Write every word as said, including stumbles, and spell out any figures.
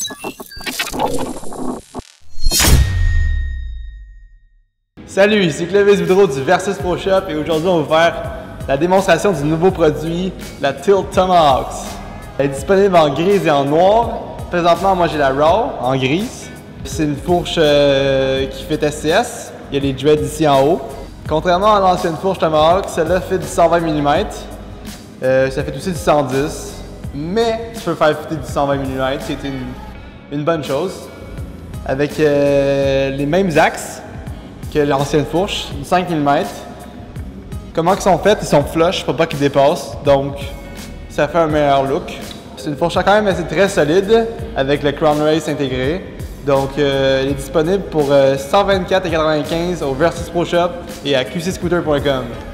Salut, ici Clovis Boudreau du Versus Pro Shop et aujourd'hui on va faire la démonstration du nouveau produit, la Tilt Tomahawk. Elle est disponible en grise et en noir. Présentement, moi j'ai la Raw en grise. C'est une fourche euh, qui fait S C S. Il y a les dreads ici en haut. Contrairement à l'ancienne fourche Tomahawk, celle-là fait du cent vingt millimètres. Euh, ça fait aussi du cent dix. Mais tu peux faire fitter du cent vingt millimètres, c'est une, une bonne chose. Avec euh, les mêmes axes que l'ancienne fourche, du cinq millimètres. Comment ils sont faits? Ils sont flush pour pas qu'ils dépassent, donc ça fait un meilleur look. C'est une fourche quand même assez très solide avec le Crown Race intégré. Donc euh, elle est disponible pour euh, cent vingt-quatre virgule quatre-vingt-quinze au Versus Pro Shop et à Q C scooter point com.